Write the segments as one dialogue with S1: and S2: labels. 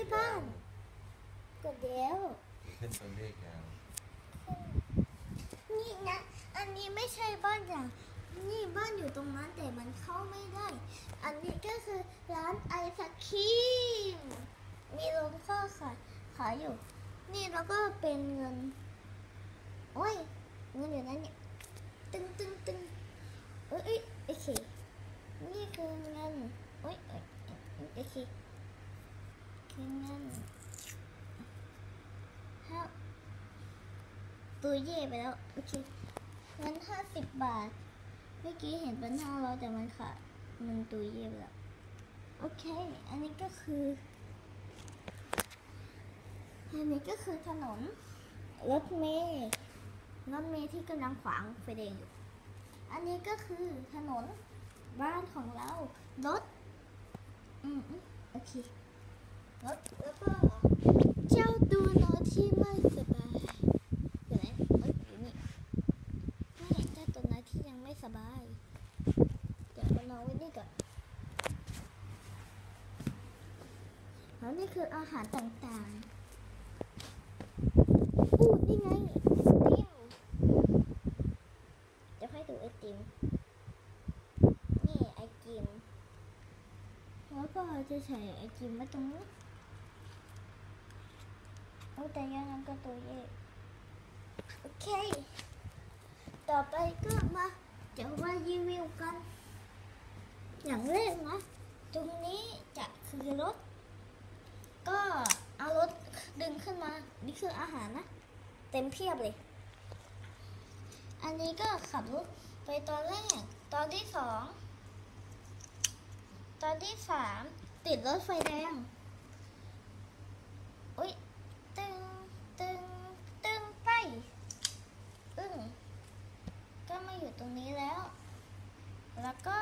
S1: บ้านกดเดี๋ยว
S2: ขึ้นตัวเลขแล้ว
S1: นี่นะอันนี้ไม่ใช่บ้านอย่างนี่บ้านอยู่ตรงนั้นแต่มันเข้าไม่ได้อันนี้ก็คือร้านไอศครีมมีโรงข้าวขายอยู่นี่แล้วก็เป็นเงินโอ้ยเงินอยู่นั้นเนี่ยตึงโอ้ยโอเคนี่คือเงินโอ้ยโอเคคือเงินห้าตัวเย่ไปแล้วโอเคเงิน50 บาทเมื่อกี้เห็นเป็น500แต่มันขาดมันตัวเย่ไปแล้วโอเคอันนี้ก็คือถนนรถเมล์ที่กำลังขวางไฟแดงอยู่อันนี้ก็คือถนนบ้านของเรารถโอเครถแล้วก็เจ้าตัวน้อยที่ไม่สบายอยู่ไหนอยู่นี่เจ้าตัวน้อยที่ยังไม่สบายเดี๋ยวเราไว้นี่ก่อนแล้วนี่คืออาหารต่างๆนี่ไงไอติมจะให้ดูไอติมนี่ไอติมแล้วก็จะใส่ไอติมไว้ตรงนี้โอ้แต่ยังงั้นก็ตัวเย่โอเคต่อไปก็มาเดี๋ยวมารีวิวกันอย่างแรกนะตรงนี้จะคือรถก็เอารถดึงขึ้นมานี่คืออาหารนะเต็มเพียบเลยอันนี้ก็ขับรถไปตอนแรกตอนที่2ตอนที่3ติดรถไฟแดงอุ๊ยตึงไปก็มาอยู่ตรงนี้แล้วแล้วก็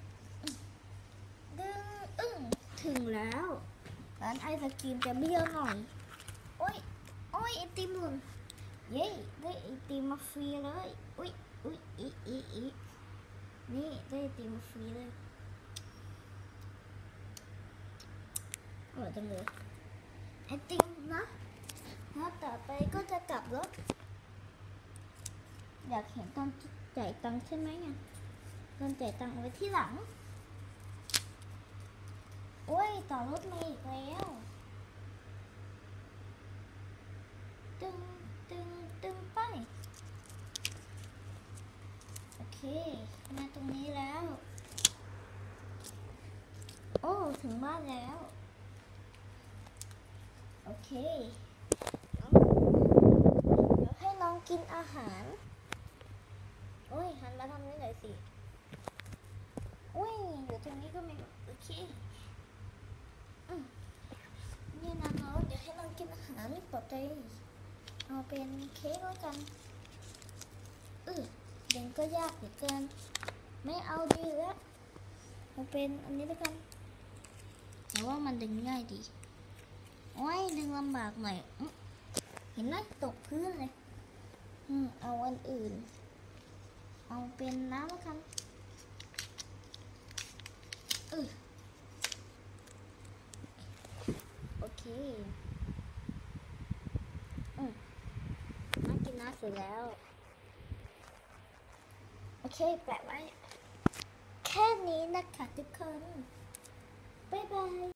S1: ดึงถึงแล้วร้านไอศกรีมจะเบี้ยวหน่อยโอ้ยไอติมหล่นเย้ได้ไอติมมาฟรีเลยอุ๊ยนี่ได้ไอติมมาฟรีเลยอร่อยจังเลยไอติมนะแล้วต่อไปก็จะกลับรถอยากเห็นตอนจ่ายตังค์ใช่ไหมเนี่ยตอนจ่ายตังค์ไว้ที่หลังโอ้ยต่อรถมาอีกแล้วตึงไปโอเคมาตรงนี้แล้วโอ้ถึงบ้านแล้วโอเคเดี๋ยวให้น้องกินอาหารโอ้ยหันมาทำนี้หน่อยสิโอ้ยอยู่ตรงนี้ก็ไม่โอเคนี่นะน้องเดี๋ยวให้น้องกินอาหารไม่ปลอดภัยเอาเป็นเค้กแล้วกันดึงก็ยากเหลือเกินไม่เอาดีแล้วเอาเป็นอันนี้แล้วกันแต่ว่ามันดึงง่ายดีโอ้ยดึงลำบากหน่อยเห็นไหมตกพื้นเลยเอาอันอื่นเอาเป็นน้ำแล้วกันโอเคมากินน้ำเสร็จแล้วโอเคแปะไว้แค่นี้นะคะทุกคนบ๊ายบาย